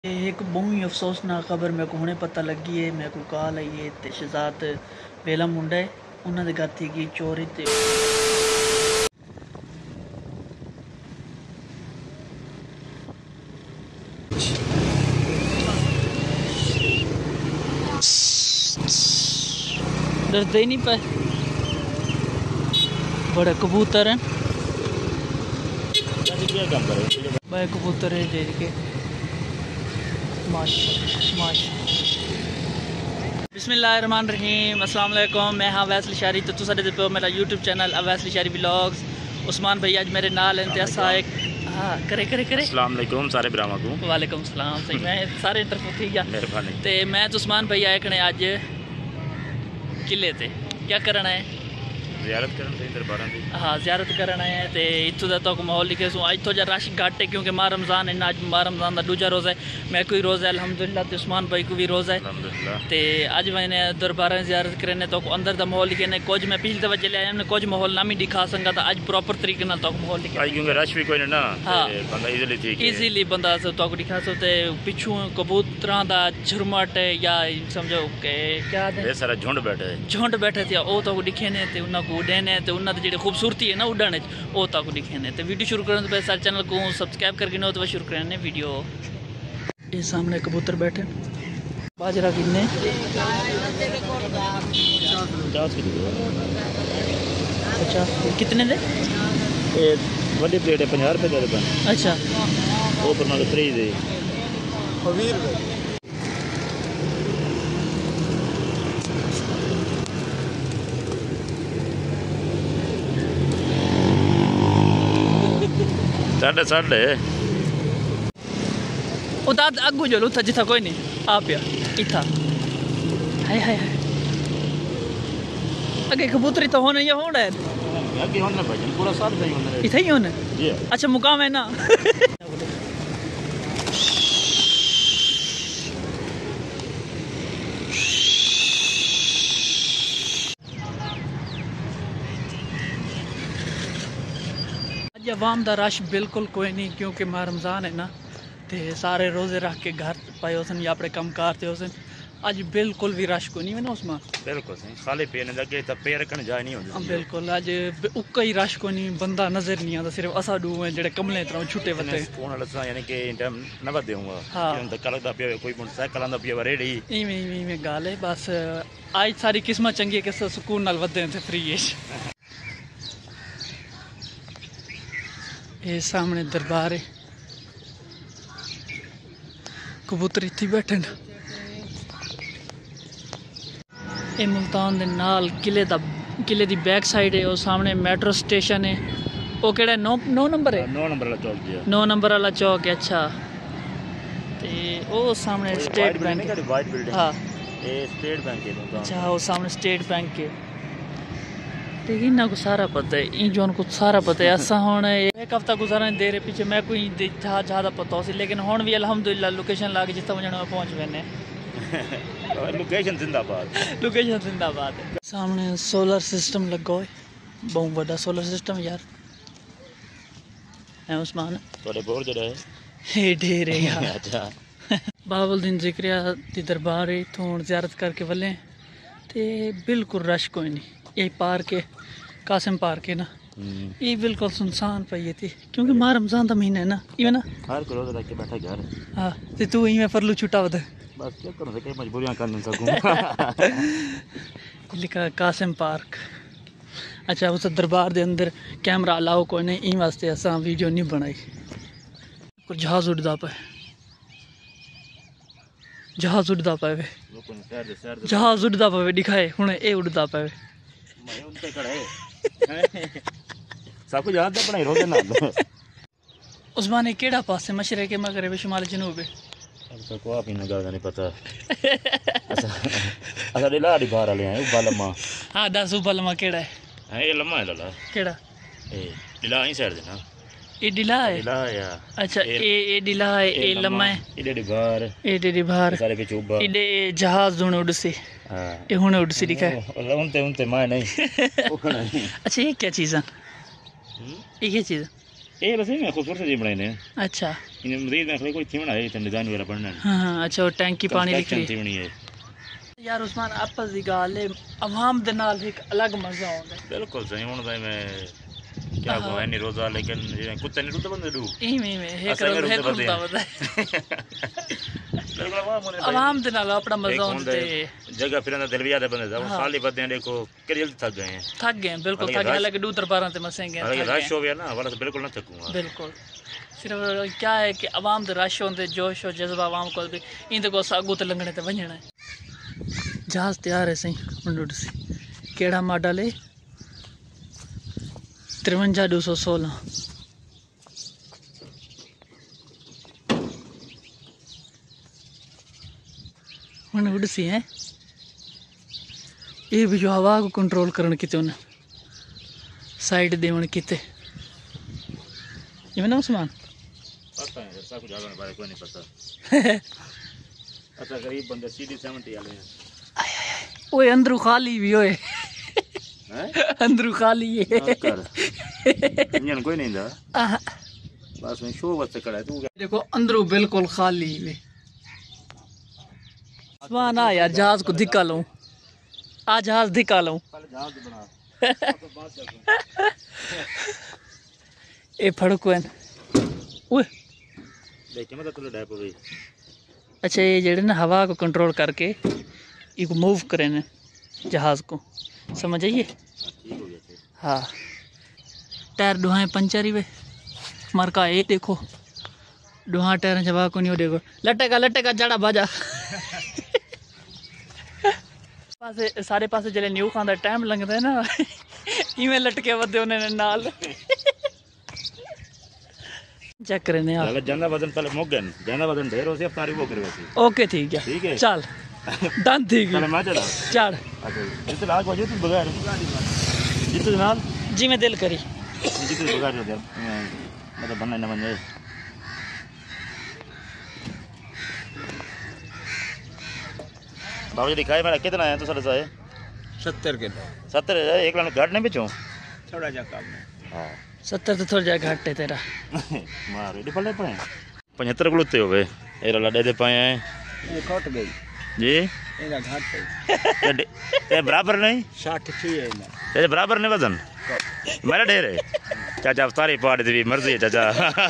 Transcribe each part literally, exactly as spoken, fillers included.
एक बहुत ही अफसोसनाक खबर मेरे को हुणे पता लगी है। मेरे को कॉल आई है ते शहजाद वेला मुंडा है उन्होंने घर थी गई चोरी ते डरते ही नहीं पाए। बड़े कबूतर हैं बड़े कबूतर है जेर के माश माश। बिस्मिल्लाहिर्रहमानिर्रहीम अस्सलाम वालेकुम। मैं हाँ अवैस लिशारी तो तुसा दे पे मेरा YouTube channel Awais Lishari vlogs. Usman भाई आज मेरे नाल इंतहा एक हाँ करे करे करे अस्सलाम वालेकुम सारे ब्राह्मण को वालेकुम सलाम। सही मैं सारे तरफ ठीक है मेहरबानी। ते मैं तो उस्मान भाई आए कने आज किले ते क्या करना है ज़ियारत करन से दरबारां दी हाँ ज़ियारत करना है तो इतों का तो माहौल लिखे सो अज थोड़ा रश घट है क्योंकि माह रमज़ान है ना। अज माह रमज़ान का दूजा रोज़ा है। मैं कोई रोज़ा है अल्हम्दुलिल्लाह तो उस्मान भाई को भी रोज़ा है तो अज मैंने दरबार ज़ियारत करने तो अंदर का माहौल लिखे ने कुछ मैं पिछले दफा चले आया कुछ माहौल ना भी दिखा संगा तो अज प्रॉपर तरीके ना तो माहौल लिखे क्योंकि रश भी कोई ना हाँ बंदा इजीली ठीक है इजीली बंदा तो दिखा सो ते पिछू कबूतरां दा झुरमट या समझो के क्या ढेर सारा झुंड बैठे झुंड बैठे थे ओ तो दिखे ने ते उन्हां को उड़ने ते उन्हां दी जेड़ी खूबसूरती है ना उड़ने ओ तक दिखे ने ते वीडियो शुरू करने तो पहले सारे चैनल को सब्सक्राइब करके नो तो शुरू करने वीडियो। ये सामने कबूतर बैठे बाजरा किन्ने पचास कितने दे ये बड़ी प्लेट है पचास रुपए दे बन। अच्छा वो पर नाल फ्री दे साढ़े साढ़े उतार अगू जो उथा जिथा कोई नहीं आ पिया इथा हाय हाय हाय अगे कबूतरी तो होने या होना है आगे होने भाई पूरा साथ सही होने इथा ही होने जी अच्छा मुकाम है ना अज अवाम का रश बिल्कुल कोई नहीं क्योंकि माह रमज़ान है ना तो सारे रोज़े रख के घर पाए हो सन या अपने कम कार थे हो सन। अज बिल्कुल भी रश को नहीं है ना उसमें बिल्कुल सही खाली पे ने लगे तो पे रखने जाए नहीं होंदी बिल्कुल अज उक्का ही रश को नहीं बंदा नजर नहीं आता सिर्फ असा डू है जेडे कमले तरह छुट्टे वते फोन वाला यानी कि टाइम न बद दूंगा हाँ तो कल दा पिया कोई मोटरसाइकिल आंदा पिया रेडी इवें इवें इवें गाल है बस आज सारी किस्मत चंगी है कि सुकून नाल वदे थे फ्री है। ये सामने दरबार है कबूतर इत्थे बैठे न। ये मुल्तान दे नाल किले दा किले दी बैक साइड है और सामने मेट्रो स्टेशन है। वो केड़ा नौ नौ नंबर है नौ नंबर वाला चौक जी नौ नंबर वाला चौक है। अच्छा ते वो सामने स्टेट बैंक है वाइट बिल्डिंग हाँ ये स्टेट बैंक है मुल्तान। अच्छा वो सामने स्टेट बैंक है देखिए इन्ना को सारा पता है इन जो को सारा पता है। असा हुन एक हफ्ता गुजारा दे रहे पीछे मैं कोई जहाँ ज़्यादा पता हो सी लेकिन हुन भी अल्हम्दुलिल्लाह लोकेशन ला के जितना वजन में पहुँच वेने लोकेशन जिंदाबाद लोकेशन जिंदाबाद है। सामने सोलर सिस्टम लगा है बहुत बड़ा सोलर सिस्टम यार है उस्मान थोड़े बोर जड़ा है ये ढेर है यार। अच्छा बावलदीन जिक्रिया दी दरबार है इत्थों ज़ियारत करके वले ते बिल्कुल रश कोई नहीं। ये पार्क है कासिम पार्क है ना ये बिल्कुल सुनसान पई थी क्योंकि माह रमज़ान का महीना है ना इवें ना हर कोई रोज़ा रख के बैठा घर हाँ ते तू इवें फरलू छुट्टा वध बस क्या करो कई मजबूरियां कर नहीं सकूं लिखा कासिम पार्क। अच्छा उस दरबार दे अंदर कैमरा अलाउ कोई नहीं इन वास्ते असा वीडियो नहीं बनाई। कुछ जहाज उड़दा पे जहाज उड़दा पे जहाज उड़दा पे दिखाए हुणे ए उड़दा पे सब कुछ याद बनाई रोज़े ना उस्मान केड़ा पासे मशरक़ मगरिब शुमाल जनूब है अच्छा को आप इन गल नहीं पता अच्छा अच्छा दिला दी बाहर वाले हैं उबा लम्मा हां दस उबा लम्मा केड़ा है है ये लम्मा है लला केड़ा ए दिला ही साइड देना ये डिला है दिला या अच्छा ए ए डिला है ए लम्मा है इडे दी बाहर ए डी बाहर सारे के चुबा इडे जहाज हुणे उड़सी हां ये हुणे उड़सी दिखा है उनते उनते मैं नहीं अच्छा ये क्या चीज़ है ये क्या चीज़ है ये बस मैं खूबसूरत जी बनाए ने। अच्छा इन मजीद में कोई थी बनाए थे डिजाइन वगैरह बनना। हाँ हाँ अच्छा वो टैंकी पानी लिख रही थी बनी है यार उस्मान आपस दी गल है आवाम दे नाल एक अलग मजा आउंदा है। बिल्कुल सही हुन भाई मैं क्या कहूं है नहीं रोजा लेकिन जिवें कुत्ते नहीं रुदे बंदे डू ई में में एक रोज है कुत्ता बता आवाम दे नाल अपना मजा आउंदा है। जगह फिरंदा दिल भी याद बंदे दा साली बदे देखो के जल्दी थक गए हैं थक गए बिल्कुल थक गए हालांकि दो तरह से मसे गए हालांकि रश हो गया ना वाला तो बिल्कुल ना थकूंगा बिल्कुल। सिर्फ क्या है कि आवाम दे रश होंदे जोश और जज्बा आवाम को भी इंदे को सागू ते लंघने ते वंजना है। जहाज तैयार है सही हुन सी केड़ा मॉडल है तिरवंजा दो सौ सोलह हुन उड़सी है ये भी जो हवा को कंट्रोल करने किते उन्हें साइड देवन किते ये ना उस्मान पता है सब कुछ आगे बारे कोई नहीं पता अच्छा गरीब बंदे सीडी सेवेंटी वाले हैं ओए अंदरू खाली भी ओए अंदरू खाली है कर इंजन कोई नहीं था बस मैं शो वास्ते खड़ा है तू देखो अंदरू बिल्कुल खाली है। उस्मान आ यार जहाज को धिक्का लूं आ जहाज धिक्का लूं जहाज बना ए फड़को है ओए देखे मतलब तुले डैप भाई अच्छा ये जेड़े ना हवा को कंट्रोल करके इसको मूव करें ना जहाज को समझ आइए हाँ टायर दुहाए पंचर ही वे मरका ये देखो दुहा टायर जवा को नहीं देखो लटेगा लटेगा जड़ा बाजा पासे सारे पासे जले न्यू खांदा टाइम लगता है ना इवें लटके वदे उन्हें नाल चेक करने यार ज्यादा वजन पहले मुक गए ज्यादा वजन ढेर हो से अफ्तारी वो करवे सी ओके ठीक है ठीक है चल डन ठीक है चल मैं चला चढ़ अच्छा जितने लाग वजह तू बगैर जितने नाल जी मैं दिल करी जितने बगैर हो गया मतलब बनना ना बन जाए बाबू जी दिखाए मेरा कितना है तो साढ़े साए सत्तर किलो सत्तर एक लाख घाट नहीं बेचूं थोड़ा जा कम है हाँ सत्तर तो थोड़ा जा घाट है तेरा मार रेडी पड़े पड़े पचहत्तर किलो हो गए ये लड़े दे पाए हैं ये कट गई जी इना घाट है ये बराबर नहीं साठ थी है ना ये बराबर नहीं वजन मेरा ढेर है चाचा अफ्तारी पार्टी दी मर्जी है चाचा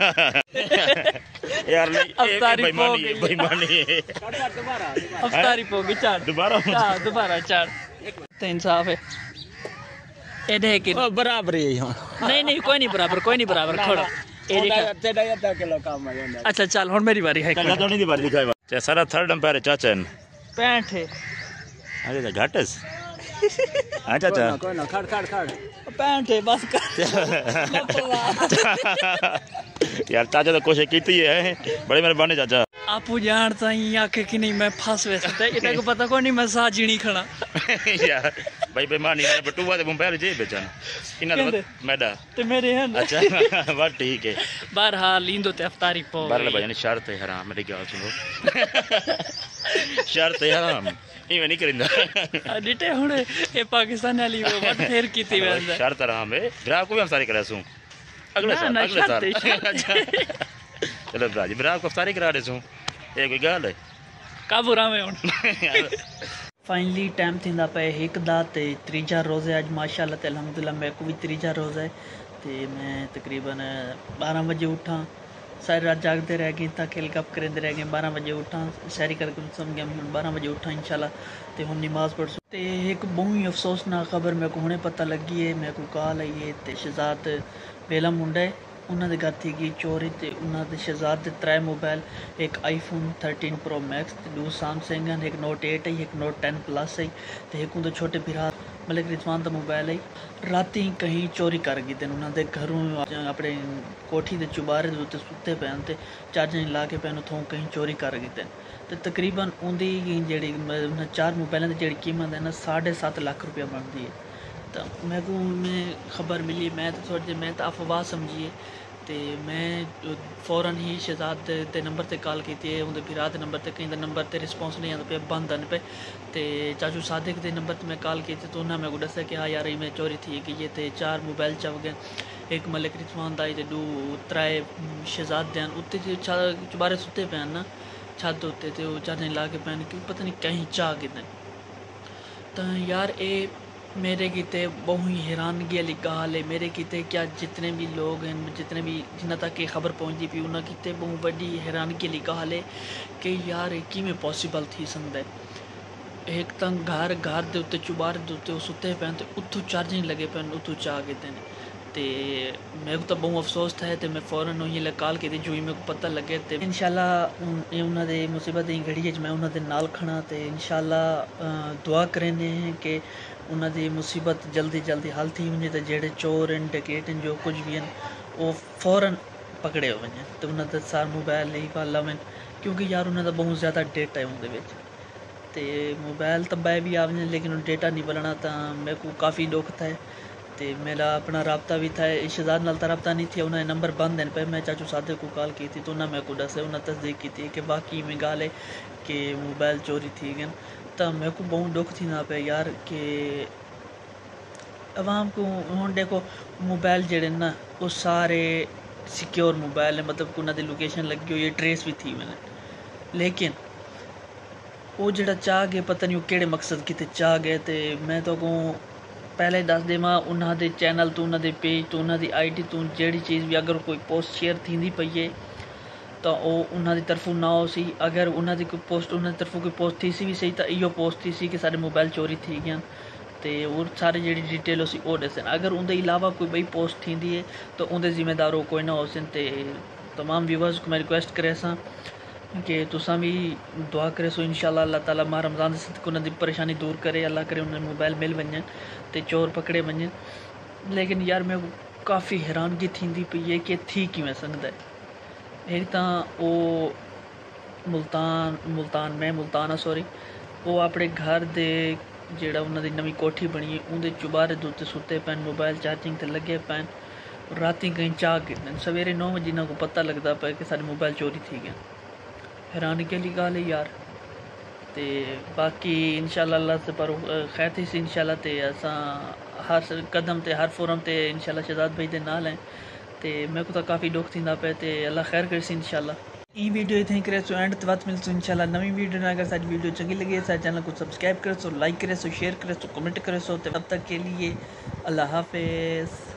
यार अफ्तारी बेईमानी है बेईमानी है अफ्तारी पोगी चार दोबारा हां दोबारा चार तो इंसाफ है ए देख बराबर ही है नहीं नहीं कोई नहीं बराबर कोई नहीं बराबर खड़ा ए देखा तेरा आधा किलो कम है अच्छा चल हुन मेरी बारी है चाचा तो नहीं दी बारी दिखाए चाचा सारा थर्ड अंपायर चाचा है पैंठ है अरे तो घाटस हाँ चाचा कोई ना खड़ खड़ खड़ पैंठ है बस कर यार चाचा तो कोशिश की है बड़े मेहरबानी चाचा आपू जानता ही आके कि नहीं मैं फंस वैसे इतना को पता को नहीं मैं सा जीनी खड़ा यार भाई बेईमानी है बटुआ दे मोबाइल जे बेचन इना मैडा ते मेरे हैं अच्छा बात ठीक है बहरहाल लींदो ते अफ्तारी पो बरले भाई ने शर्त है हराम मेरी गल सुनो शर्त है हराम इवें नहीं करिंदा डिटे हुने ए पाकिस्तान वाली वो वट फेर कीती वैसे शर्त हराम है ग्राहक को भी हम सारी करा सू अगले साल अगले साल चलो ब्राजी ग्राहक को सारी करा दे सू ये कोई गल है काबू रामे हुन फाइनली टाइम थींदा पे एक दा ते त्रीजा रोज़ है आज माशाल्लाह ते अल्हम्दुलिल्लाह मैं को भी त्रीजा रोज़ है ते मैं तकरीबन बारह बजे उठा सारी रात जागते रह गए तक खेल कप करते रह गए बारह बजे उठा शहरी करके सम गया हूँ बारह बजे उठा इंशाल्लाह ते हुन नमाज पढ़ ते एक बहुत ही अफसोसनाक खबर मेरे को हुणे पता लगी है मेरे को कॉल आई है ते शहजाद बेला मुंडा है उन्होंने घर थी गई चोरी ते उन्होंने शहजाद के त्रै मोबाइल एक आईफोन थर्टीन प्रो मैक्स ते दो सैमसंग हैं एक नोट एट है एक नोट टेन प्लस है ते एक उनके छोटे भरा मलिक रिजवान का मोबाइल है राती कहीं चोरी कर गई थे उन्होंने घरों अपने कोठी के चुबारे के उत्ते सुते पैन ते चार्जर ला के पैन उतों कहीं चोरी कर गई थे तो तकरीबन उनकी जी चार मोबाइलों की जी कीमत है ना साढ़े सत्त लाख रुपया बनती है। तो मैं को मैं खबर मिली मैं तो थोड़ी मैं तो अफवाह समझिए तो मैं फौरन ही शहजाद के नंबर से कॉल की उनके भरा के नंबर से कहीं नंबर से रिस्पॉन्स नहीं आता पे बंद आने पे तो चाचू सादिक के नंबर पर मैं कॉल की तो उन्होंने मेरे को दसा कि हाँ यार मैं चोरी थी गई है तो चार मोबाइल चव गए एक मलिक रिजवान दा ते दो त्राए शहजादे हैं उत्ते चुबारे सुते पे ना छत उत्ते ते ओह् चादरें ला के पैन कि पता नहीं कहीं चाह कितने तो यार ए मेरे किते बहु ही हैरानगी वाली गल है मेरे किते क्या जितने भी लोग हैं जितने भी जिन्ना तक ये खबर पहुंची पी उन्हें किते बहु बड़ी हैरानगी वाली गल है कि यार किमें पॉसिबल थी सकता है एक तो घर घर के उत्ते चुबारे के उत्ते सुते पैन तो उतों चार्जिंग लगे पैन उतों चाह किते हैं तो मेरे को तो बहुत अफसोस था तो मैं फौरन उन्हें कॉल की जो ही मेरे को पता लगे तो इंशाल्लाह उन्होंने मुसीबत की घड़ी मैं उन्होंने नाल खड़ा तो इंशाल्लाह दुआ करें कि उन्होंने मुसीबत जल्दी जल्दी हल थी वजे तो जेडे चोर हैं डकैत हैं जो कुछ भी हैं वो फौरन पकड़े हो वजन तो उन्होंने सार मोबाइल नहीं गल आवन क्योंकि यार उन्होंने बहुत ज़्यादा डेटा है उनके तो मोबाइल तो बै भी आवन लेकिन डेटा नहीं बनना तो मेरे को काफ़ी दुख था तो मेरा अपना रबता भी था शहजाद नाल तो रबता नहीं थी उन्होंने नंबर बंद हैं पे मैं चाचू सादे को कॉल की थी तो उन्हें मेरे को दसे उन्हें तस्दीक की थी कि बाकी में गाल है कि मोबाइल चोरी थी गए तो मेरे को बहुत दुख थी ना पे यार कि आवाम को हूँ देखो मोबाइल जड़े ना वो सारे सिक्योर मोबाइल है मतलब उन्होंने लोकेशन लगी हुई है ट्रेस भी थी मैंने लेकिन वो जड़ा चाह गए पता नहीं केड़े मकसद किते चाह गए तो मैं तो को पहले दस देव उन्होंने चैनल तो उन्होंने पेज तो उन्होंने आई डी तो जी चीज़ भी अगर कोई पोस्ट शेयर थी पई है तो उन्होंने तरफों ना हो सी अगर उन्होंने कोई पोस्ट उन्होंने तरफों कोई पोस्ट थी सी भी सही तो इो पोस्ट थी सी कि सारे मोबाइल चोरी थी गए तो और सारी जी डिटेल उसी वो दसन अगर उनके अलावा कोई बई पोस्ट थी है तो उनके जिम्मेदार कोई ना हो सन तो तमाम व्यूवर्स को मैं रिक्वेस्ट करे सा कि तुसा भी दुआ करे सो इंशाल्लाह अल्लाह ताला माह रमज़ान से उन्होंने परेशानी दूर करे अल्लाह करे उन्हें मोबाइल मिल वजन तो चोर पकड़े वजन लेकिन यार मैं काफ़ी हैरानगी थी पई है कि थी किवें सकदा है एक तो वो मुल्तान मुल्तान मैं मुल्तान हाँ सॉरी वो अपने घर दे जेड़ा उन्होंने नवी कोठी बनी है उनके चुबारे दे उत्ते सुते पैन मोबाइल चार्जिंग ते लगे पैन राती कहीं चाह गिरन सवेरे नौ बजे इन्हों को पता लगता पे कि सारे मोबाइल चोरी थी गए हैरानी के लिए गल है यार तो बाकी इंशाल्लाह अल्लाह से पर खैर थी इंशाल्लाह तो असा हर कदम ते हर फोरम ते इंशाल्लाह शहजाद भाई दे नाल हैं तो मेरे को तो काफ़ी दुख थी पे तो अल्लाह खैर करे इंशाल्लाह ये वीडियो इतनी करे सो एंड तक मिलते इंशाल्लाह नवी वीडियो ना अगर सारी वीडियो चंगी लगे सारे चैनल को सब्सक्राइब करे सो लाइक करे सो शेयर करे सो कमेंट करे सो तब तक के लिए अल्लाह हाफिज़।